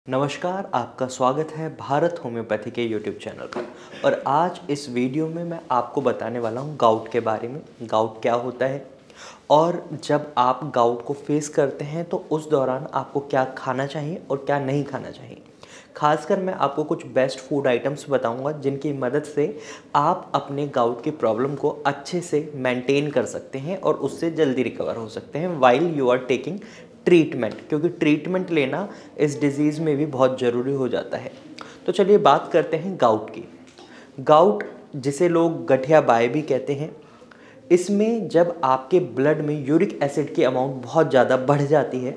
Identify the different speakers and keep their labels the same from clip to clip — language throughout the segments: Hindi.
Speaker 1: नमस्कार, आपका स्वागत है भारत होम्योपैथी के यूट्यूब चैनल पर। और आज इस वीडियो में मैं आपको बताने वाला हूँ गाउट के बारे में। गाउट क्या होता है और जब आप गाउट को फेस करते हैं तो उस दौरान आपको क्या खाना चाहिए और क्या नहीं खाना चाहिए। खासकर मैं आपको कुछ बेस्ट फूड आइटम्स बताऊंगा जिनकी मदद से आप अपने गाउट की प्रॉब्लम को अच्छे से मेंटेन कर सकते हैं और उससे जल्दी रिकवर हो सकते हैं while you are taking treatment, क्योंकि ट्रीटमेंट लेना इस डिज़ीज़ में भी बहुत ज़रूरी हो जाता है। तो चलिए बात करते हैं गाउट की। गाउट, जिसे लोग गठिया बाय भी कहते हैं, इसमें जब आपके ब्लड में यूरिक एसिड की अमाउंट बहुत ज़्यादा बढ़ जाती है,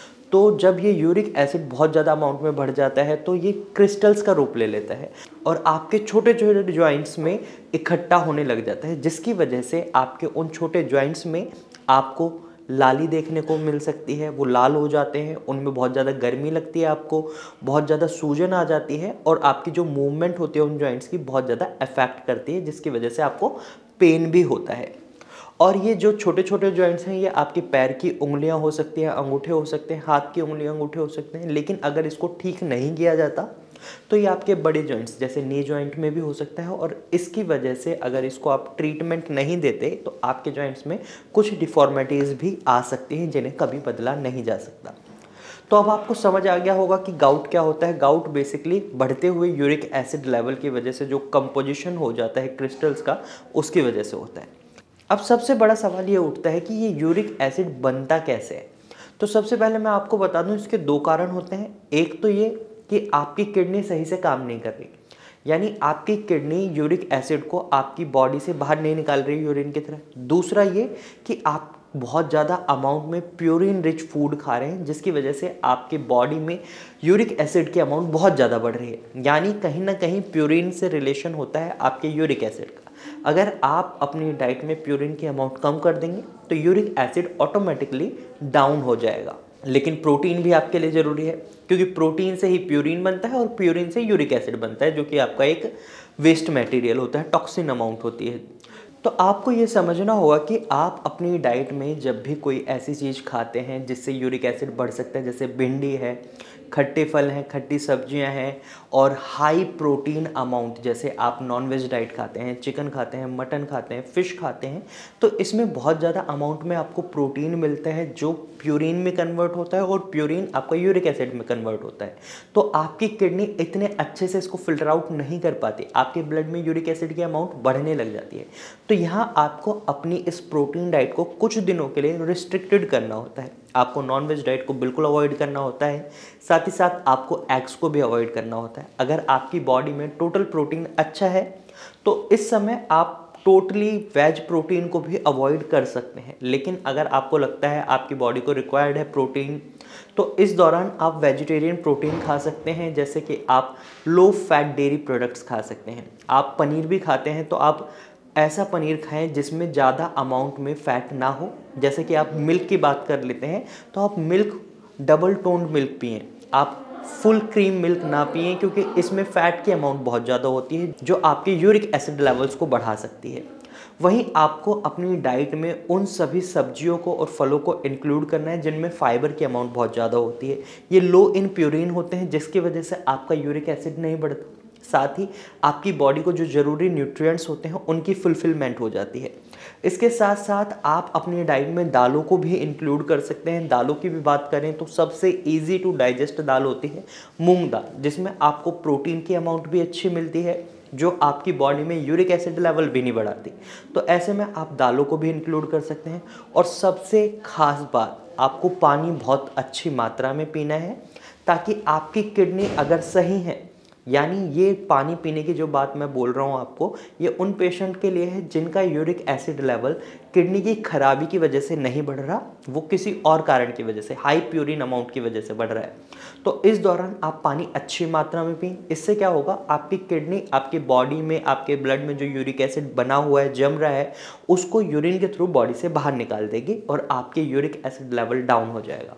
Speaker 1: तो जब ये यूरिक एसिड बहुत ज़्यादा अमाउंट में बढ़ जाता है तो ये क्रिस्टल्स का रूप ले लेता है और आपके छोटे छोटे जॉइंट्स में इकट्ठा होने लग जाता है, जिसकी वजह से आपके उन छोटे जॉइंट्स में आपको लाली देखने को मिल सकती है। वो लाल हो जाते हैं, उनमें बहुत ज़्यादा गर्मी लगती है, आपको बहुत ज़्यादा सूजन आ जाती है और आपकी जो मूवमेंट होती है उन जॉइंट्स की बहुत ज़्यादा अफेक्ट करती है, जिसकी वजह से आपको पेन भी होता है। और ये जो छोटे छोटे जॉइंट्स हैं, ये आपके पैर की उंगलियां हो सकती हैं, अंगूठे हो सकते हैं, हाथ की उंगलियां अंगूठे हो सकते हैं। लेकिन अगर इसको ठीक नहीं किया जाता तो ये आपके बड़े जॉइंट्स जैसे नी जॉइंट में भी हो सकता है और इसकी वजह से अगर इसको आप ट्रीटमेंट नहीं देते तो आपके जॉइंट्स में कुछ डिफॉर्मिटीज़ भी आ सकती हैं जिन्हें कभी बदला नहीं जा सकता। तो अब आपको समझ आ गया होगा कि गाउट क्या होता है। गाउट बेसिकली बढ़ते हुए यूरिक एसिड लेवल की वजह से जो कंपोजिशन हो जाता है क्रिस्टल्स का, उसकी वजह से होता है। अब सबसे बड़ा सवाल ये उठता है कि ये यूरिक एसिड बनता कैसे है। तो सबसे पहले मैं आपको बता दूं, इसके दो कारण होते हैं। एक तो ये कि आपकी किडनी सही से काम नहीं कर रही, यानी आपकी किडनी यूरिक एसिड को आपकी बॉडी से बाहर नहीं निकाल रही यूरिन की तरह। दूसरा ये कि आप बहुत ज़्यादा अमाउंट में प्यूरिन रिच फूड खा रहे हैं, जिसकी वजह से आपके बॉडी में यूरिक एसिड की अमाउंट बहुत ज़्यादा बढ़ रही है। यानी कहीं ना कहीं प्यूरिन से रिलेशन होता है आपके यूरिक एसिड का। अगर आप अपनी डाइट में प्यूरिन की अमाउंट कम कर देंगे तो यूरिक एसिड ऑटोमेटिकली डाउन हो जाएगा। लेकिन प्रोटीन भी आपके लिए ज़रूरी है, क्योंकि प्रोटीन से ही प्यूरिन बनता है और प्यूरिन से यूरिक एसिड बनता है, जो कि आपका एक वेस्ट मटेरियल होता है, टॉक्सिन अमाउंट होती है। तो आपको ये समझना होगा कि आप अपनी डाइट में जब भी कोई ऐसी चीज़ खाते हैं जिससे यूरिक एसिड बढ़ सकता है, जैसे भिंडी है, खट्टे फल हैं, खट्टी सब्जियां हैं और हाई प्रोटीन अमाउंट, जैसे आप नॉनवेज डाइट खाते हैं, चिकन खाते हैं, मटन खाते हैं, फ़िश खाते हैं, तो इसमें बहुत ज़्यादा अमाउंट में आपको प्रोटीन मिलता है जो प्यूरिन में कन्वर्ट होता है और प्यूरिन आपका यूरिक एसिड में कन्वर्ट होता है। तो आपकी किडनी इतने अच्छे से इसको फिल्टर आउट नहीं कर पाती, आपके ब्लड में यूरिक एसिड की अमाउंट बढ़ने लग जाती है। तो यहाँ आपको अपनी इस प्रोटीन डाइट को कुछ दिनों के लिए रिस्ट्रिक्टेड करना होता है। आपको नॉनवेज डाइट को बिल्कुल अवॉइड करना होता है, साथ ही साथ आपको एग्स को भी अवॉइड करना होता है। अगर आपकी बॉडी में टोटल प्रोटीन अच्छा है तो इस समय आप टोटली वेज प्रोटीन को भी अवॉइड कर सकते हैं। लेकिन अगर आपको लगता है आपकी बॉडी को रिक्वायर्ड है प्रोटीन, तो इस दौरान आप वेजिटेरियन प्रोटीन खा सकते हैं, जैसे कि आप लो फैट डेयरी प्रोडक्ट्स खा सकते हैं। आप पनीर भी खाते हैं तो आप ऐसा पनीर खाएं जिसमें ज़्यादा अमाउंट में फ़ैट ना हो। जैसे कि आप मिल्क की बात कर लेते हैं तो आप मिल्क डबल टोन्ड मिल्क पिएं, आप फुल क्रीम मिल्क ना पिएं, क्योंकि इसमें फ़ैट की अमाउंट बहुत ज़्यादा होती है जो आपके यूरिक एसिड लेवल्स को बढ़ा सकती है। वहीं आपको अपनी डाइट में उन सभी सब्जियों को और फलों को इंक्लूड करना है जिनमें फाइबर की अमाउंट बहुत ज़्यादा होती है। ये लो इन प्यूरिन होते हैं, जिसकी वजह से आपका यूरिक एसिड नहीं बढ़ता, साथ ही आपकी बॉडी को जो ज़रूरी न्यूट्रिएंट्स होते हैं उनकी फुलफिलमेंट हो जाती है। इसके साथ साथ आप अपनी डाइट में दालों को भी इंक्लूड कर सकते हैं। दालों की भी बात करें तो सबसे इजी टू डाइजेस्ट दाल होती है मूंग दाल, जिसमें आपको प्रोटीन की अमाउंट भी अच्छी मिलती है जो आपकी बॉडी में यूरिक एसिड लेवल भी नहीं बढ़ाती। तो ऐसे में आप दालों को भी इंक्लूड कर सकते हैं। और सबसे खास बात, आपको पानी बहुत अच्छी मात्रा में पीना है, ताकि आपकी किडनी अगर सही है, यानी ये पानी पीने की जो बात मैं बोल रहा हूँ आपको, ये उन पेशेंट के लिए है जिनका यूरिक एसिड लेवल किडनी की खराबी की वजह से नहीं बढ़ रहा, वो किसी और कारण की वजह से, हाई प्यूरिन अमाउंट की वजह से बढ़ रहा है। तो इस दौरान आप पानी अच्छी मात्रा में पिएं। इससे क्या होगा, आपकी किडनी आपकी बॉडी में, आपके ब्लड में जो यूरिक एसिड बना हुआ है, जम रहा है, उसको यूरिन के थ्रू बॉडी से बाहर निकाल देगी और आपके यूरिक एसिड लेवल डाउन हो जाएगा।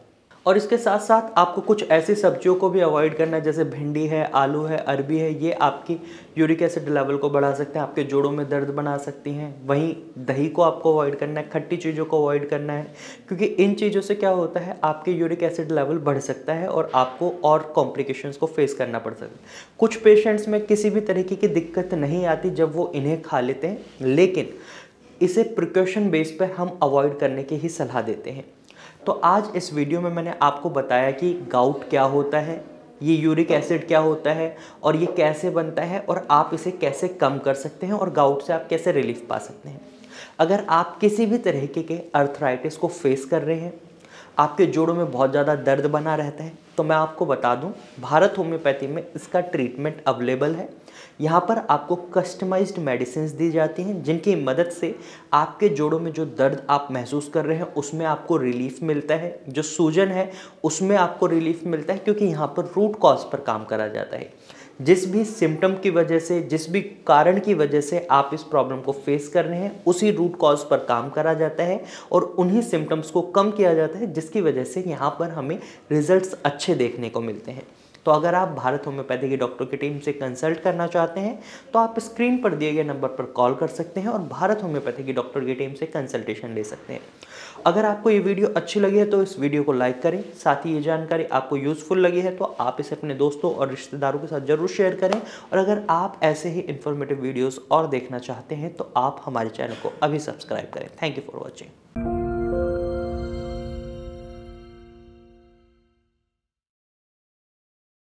Speaker 1: और इसके साथ साथ आपको कुछ ऐसी सब्जियों को भी अवॉइड करना है, जैसे भिंडी है, आलू है, अरबी है। ये आपकी यूरिक एसिड लेवल को बढ़ा सकते हैं, आपके जोड़ों में दर्द बना सकती हैं। वहीं दही को आपको अवॉइड करना है, खट्टी चीज़ों को अवॉइड करना है, क्योंकि इन चीज़ों से क्या होता है, आपके यूरिक एसिड लेवल बढ़ सकता है और आपको और कॉम्प्लिकेशंस को फेस करना पड़ सकता है। कुछ पेशेंट्स में किसी भी तरीके की दिक्कत नहीं आती जब वो इन्हें खा लेते हैं, लेकिन इसे प्रिकॉशन बेस पे हम अवॉइड करने की ही सलाह देते हैं। तो आज इस वीडियो में मैंने आपको बताया कि गाउट क्या होता है, ये यूरिक एसिड क्या होता है और ये कैसे बनता है और आप इसे कैसे कम कर सकते हैं और गाउट से आप कैसे रिलीफ पा सकते हैं। अगर आप किसी भी तरीके के अर्थराइटिस को फेस कर रहे हैं, आपके जोड़ों में बहुत ज़्यादा दर्द बना रहता है, तो मैं आपको बता दूं, भारत होम्योपैथी में इसका ट्रीटमेंट अवेलेबल है। यहाँ पर आपको कस्टमाइज्ड मेडिसिन दी जाती हैं, जिनकी मदद से आपके जोड़ों में जो दर्द आप महसूस कर रहे हैं उसमें आपको रिलीफ मिलता है, जो सूजन है उसमें आपको रिलीफ मिलता है, क्योंकि यहाँ पर रूट कॉज पर काम करा जाता है। जिस भी सिम्टम की वजह से, जिस भी कारण की वजह से आप इस प्रॉब्लम को फेस कर रहे हैं, उसी रूट कॉज पर काम करा जाता है और उन्हीं सिम्टम्स को कम किया जाता है, जिसकी वजह से यहाँ पर हमें रिजल्ट्स अच्छे देखने को मिलते हैं। तो अगर आप भारत होम्योपैथी की डॉक्टर की टीम से कंसल्ट करना चाहते हैं तो आप स्क्रीन पर दिए गए नंबर पर कॉल कर सकते हैं और भारत होम्योपैथी की डॉक्टर की टीम से कंसल्टेशन ले सकते हैं। अगर आपको ये वीडियो अच्छी लगी है तो इस वीडियो को लाइक करें। साथ ही ये जानकारी आपको यूज़फुल लगी है तो आप इसे अपने दोस्तों और रिश्तेदारों के साथ ज़रूर शेयर करें। और अगर आप ऐसे ही इन्फॉर्मेटिव वीडियोज़ और देखना चाहते हैं तो आप हमारे चैनल को अभी सब्सक्राइब करें। Thank you for watching.